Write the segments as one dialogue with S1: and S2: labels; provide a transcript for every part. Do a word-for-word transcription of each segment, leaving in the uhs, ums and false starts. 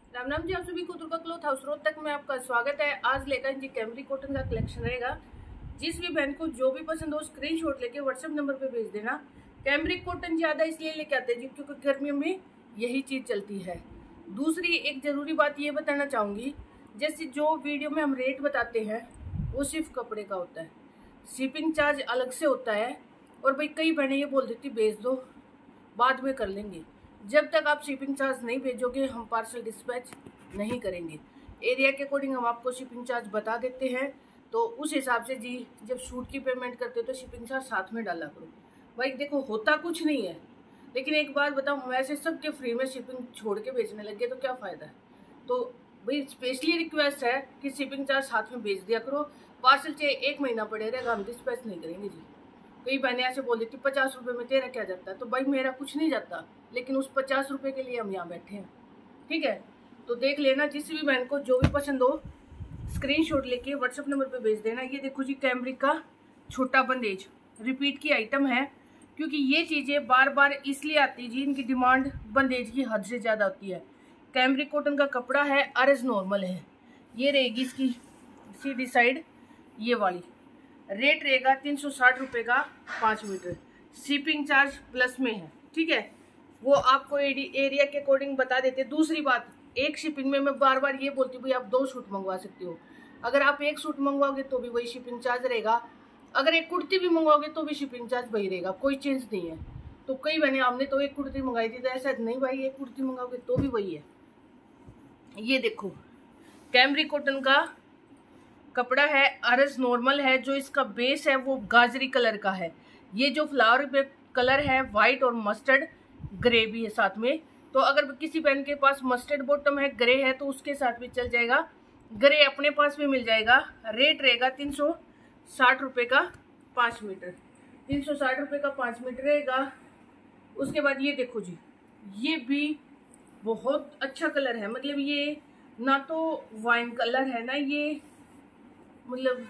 S1: राम राम जी, आप सभी को दुर्गा क्लॉथ हाउस रोड तक में आपका स्वागत है। आज लेकर जी कैमरिक कॉटन का कलेक्शन रहेगा। जिस भी बहन को जो भी पसंद हो स्क्रीनशॉट लेके व्हाट्सएप नंबर पे भेज देना। कैमरिक कॉटन ज्यादा इसलिए लेके आते हैं जी क्योंकि गर्मियों में यही चीज चलती है। दूसरी एक जरूरी बात ये बताना चाहूंगी, जैसे जो वीडियो में हम रेट बताते हैं वो सिर्फ कपड़े का होता है, शिपिंग चार्ज अलग से होता है। और भाई कई बहनें ये बोल देती भेज दो बाद में कर लेंगे। जब तक आप शिपिंग चार्ज नहीं भेजोगे हम पार्सल डिस्पैच नहीं करेंगे। एरिया के अकॉर्डिंग हम आपको शिपिंग चार्ज बता देते हैं, तो उस हिसाब से जी जब शूट की पेमेंट करते हो तो शिपिंग चार्ज साथ में डाला करो। भाई देखो होता कुछ नहीं है, लेकिन एक बार बताओ हम ऐसे सबके फ्री में शिपिंग छोड़ के भेजने लगे तो क्या फ़ायदा है। तो भाई स्पेशली रिक्वेस्ट है कि शिपिंग चार्ज साथ में भेज दिया करो। पार्सल चाहे एक महीना पड़े रहेगा हम डिस्पैच नहीं करेंगे जी। कई बहनें ऐसे बोल देती पचास रुपए में तेरा क्या जाता है, तो भाई मेरा कुछ नहीं जाता, लेकिन उस पचास रुपए के लिए हम यहाँ बैठे हैं। ठीक है, तो देख लेना, जिस भी बहन को जो भी पसंद हो स्क्रीनशॉट लेके व्हाट्सएप नंबर पे भेज देना। ये देखो जी कैमरिक का छोटा बंदेज रिपीट की आइटम है, क्योंकि ये चीज़ें बार बार इसलिए आती जी, इनकी डिमांड बंदेज की हद से ज़्यादा होती है। कैमरिक कॉटन का कपड़ा है, अर्ज नॉर्मल है। ये रहेगी इसकी सीधी साइड ये वाली। रेट रहेगा तीन सौ साठ रुपये का पाँच मीटर। शिपिंग चार्ज प्लस में है। ठीक है, वो आपको एरिया के अकॉर्डिंग बता देते। दूसरी बात, एक शिपिंग में मैं बार बार ये बोलती हूँ भाई आप दो सूट मंगवा सकते हो। अगर आप एक सूट मंगवाओगे तो भी वही शिपिंग चार्ज रहेगा, अगर एक कुर्ती भी मंगवाओगे तो भी शिपिंग चार्ज वही रहेगा, कोई चेंज नहीं है। तो कई बहने हमने तो एक कुर्ती मंगाई थी तो ऐसा नहीं भाई एक कुर्ती मंगाओगे तो भी वही है। ये देखो कैमरिक कॉटन का कपड़ा है, अर्ज नॉर्मल है। जो इसका बेस है वो गाजरी कलर का है। ये जो फ्लावर पे कलर है वाइट और मस्टर्ड ग्रे भी है साथ में। तो अगर किसी बहन के पास मस्टर्ड बॉटम है, ग्रे है, तो उसके साथ भी चल जाएगा। ग्रे अपने पास भी मिल जाएगा। रेट रहेगा तीन सौ साठ रुपये का पाँच मीटर। तीन सौ साठ रुपये का पाँच मीटर रहेगा। उसके बाद ये देखो जी, ये भी बहुत अच्छा कलर है। मतलब ये ना तो वाइन कलर है ना, ये मतलब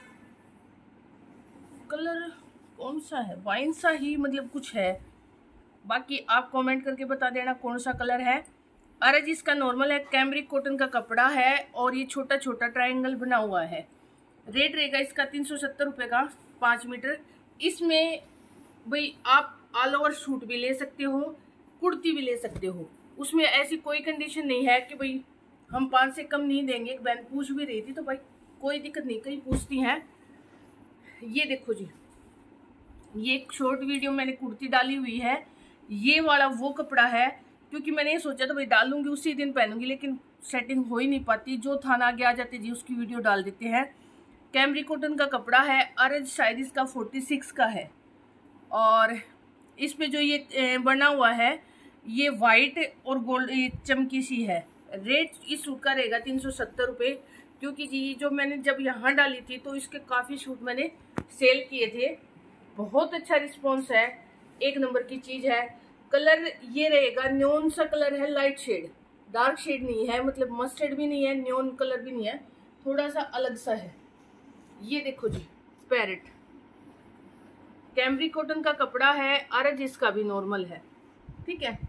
S1: कलर कौन सा है, वाइन सा ही मतलब कुछ है। बाकी आप कमेंट करके बता देना कौन सा कलर है। अर्ज इसका नॉर्मल है, कैमरिक कॉटन का कपड़ा है और ये छोटा छोटा ट्रायंगल बना हुआ है। रेट रहेगा इसका तीन सौ सत्तर रुपये का पाँच मीटर। इसमें भाई आप ऑल ओवर सूट भी ले सकते हो, कुर्ती भी ले सकते हो। उसमें ऐसी कोई कंडीशन नहीं है कि भाई हम पाँच से कम नहीं देंगे। एक बहन पूछ भी रही थी तो भाई कोई दिक्कत नहीं, कई पूछती हैं। ये देखो जी, ये एक शॉर्ट वीडियो मैंने कुर्ती डाली हुई है। ये वाला वो कपड़ा है, क्योंकि मैंने ये सोचा था भाई डालूंगी उसी दिन पहनूंगी, लेकिन सेटिंग हो ही नहीं पाती। जो थाना आगे आ जाते जी उसकी वीडियो डाल देते हैं। कैमरिक कॉटन का कपड़ा है, अर्ज शायद इसका फोर्टी सिक्स का है। और इस पे जो ये बना हुआ है ये वाइट और गोल्ड चमकी सी है। रेट इस सूट का रहेगा तीन सौ सत्तर रुपये, क्योंकि जी जो मैंने जब यहाँ डाली थी तो इसके काफ़ी सूट मैंने सेल किए थे। बहुत अच्छा रिस्पॉन्स है, एक नंबर की चीज़ है। कलर ये रहेगा न्योन सा कलर है, लाइट शेड, डार्क शेड नहीं है, मतलब मस्टर्ड भी नहीं है, न्योन कलर भी नहीं है, थोड़ा सा अलग सा है। ये देखो जी पैरेट कैमरिक कॉटन का कपड़ा है, अर्ज इसका भी नॉर्मल है। ठीक है,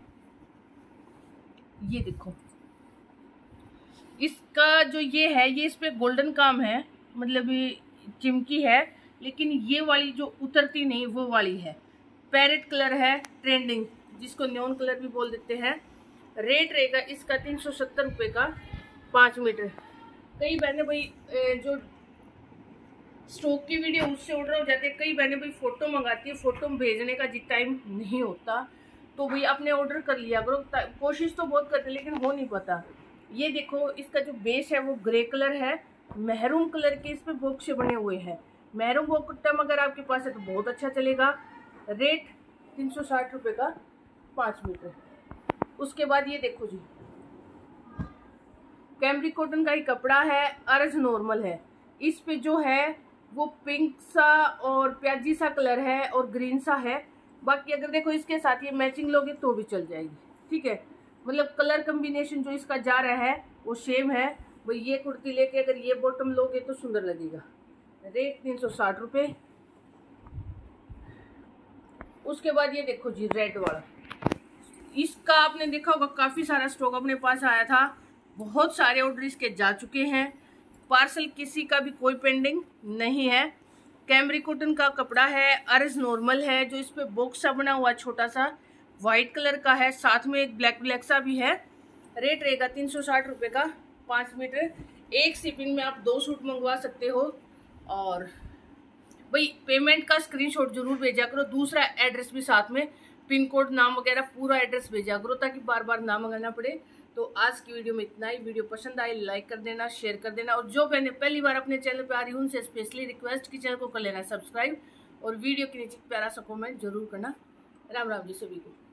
S1: ये देखो इसका जो ये है ये इस पे गोल्डन काम है, मतलब ये चिमकी है, लेकिन ये वाली जो उतरती नहीं वो वाली है। पैरेट कलर है ट्रेंडिंग, जिसको न्योन कलर भी बोल देते हैं। रेट रहेगा इसका तीन सौ सत्तर रुपये का पाँच मीटर। कई बहनें भाई जो स्टॉक की वीडियो उससे ऑर्डर हो जाते हैं, कई बहनें भाई फोटो मंगाती है, फोटो भेजने का जी टाइम नहीं होता, तो भाई अपने ऑर्डर कर लिया करो। कोशिश तो बहुत करते लेकिन हो नहीं पाता। ये देखो इसका जो बेस है वो ग्रे कलर है, महरून कलर के इस पे बॉक्स बने हुए हैं। महरून बॉटम अगर आपके पास है तो बहुत अच्छा चलेगा। रेट तीन सौ साठ रुपये का पाँच मीटर। उसके बाद ये देखो जी कैमरिक कॉटन का ही कपड़ा है, अर्ज नॉर्मल है। इस पे जो है वो पिंक सा और प्याजी सा कलर है और ग्रीन सा है। बाकी अगर देखो इसके साथ ये मैचिंग लोगे तो भी चल जाएगी। ठीक है, मतलब कलर कम्बिनेशन जो इसका जा रहा है वो सेम है। भाई ये कुर्ती लेके अगर ये बॉटम लोगे तो सुंदर लगेगा। रेट तीन सौ साठ रुपये। उसके बाद ये देखो जी रेड वाला, इसका आपने देखा होगा काफ़ी सारा स्टॉक अपने पास आया था। बहुत सारे ऑर्डर इसके जा चुके हैं। पार्सल किसी का भी कोई पेंडिंग नहीं है। कैमरिक कॉटन का कपड़ा है, अर्ज नॉर्मल है, जो इस पे बॉक्स सा बना हुआ छोटा सा व्हाइट कलर का है, साथ में एक ब्लैक ब्लैक सा भी है। रेट रहेगा तीन सौ साठ रुपये का पाँच मीटर। एक शिपिंग में आप दो सूट मंगवा सकते हो। और भाई पेमेंट का स्क्रीनशॉट जरूर भेजा करो, दूसरा एड्रेस भी साथ में, पिन कोड नाम वगैरह पूरा एड्रेस भेजा करो ताकि बार बार ना मंगाना पड़े। तो आज की वीडियो में इतना ही। वीडियो पसंद आई लाइक कर देना, शेयर कर देना, और जो मैंने पहली बार अपने चैनल पे आ रही हूँ उनसे स्पेशली रिक्वेस्ट कि चैनल को कर लेना सब्सक्राइब, और वीडियो के नीचे प्यारा सा कमेंट जरूर करना। राम राम जी सभी को।